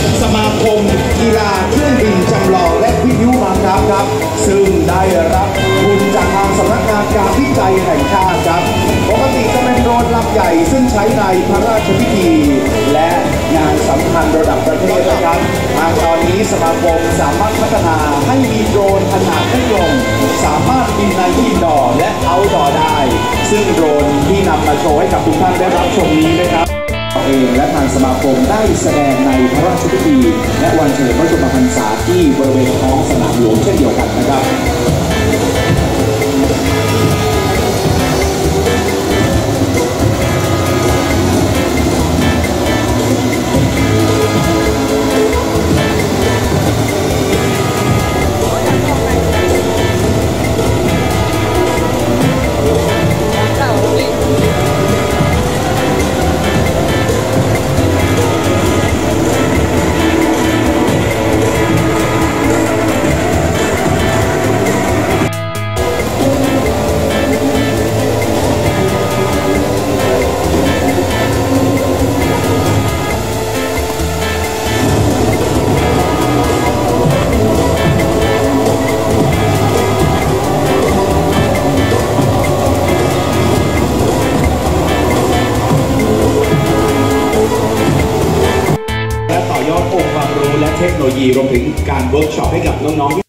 สมาคมกีฬาเครื่องบินจำลองและวิทยุบังคับครับซึ่งได้รับทุนจากทางสำนักงานการวิจัยแห่งชาติครับปกติจะเป็นโดรนลำใหญ่ซึ่งใช้ในพระราชพิธีและงานสำคัญระดับประเทศนะครับทางตอนนี้สมาคมสามารถพัฒนาให้มีโดรนขนาดเล็กลงสามารถบินในอินดอร์และเอาท์ดอร์ได้ซึ่งโดรนที่นำมาโชว์ให้กับทุกท่านได้รับชมนี้นะครับเองและทางสมาคมได้แสดงในพระราชพิธีและวันเฉลิมพระชนมพรรษาที่บริเวณท้องสนามหลวงเช่นเดียวกันนะครับและต่อยอดองค์ความรู้และเทคโนโลยีรวมถึงการเวิร์กช็อปให้กับน้องๆ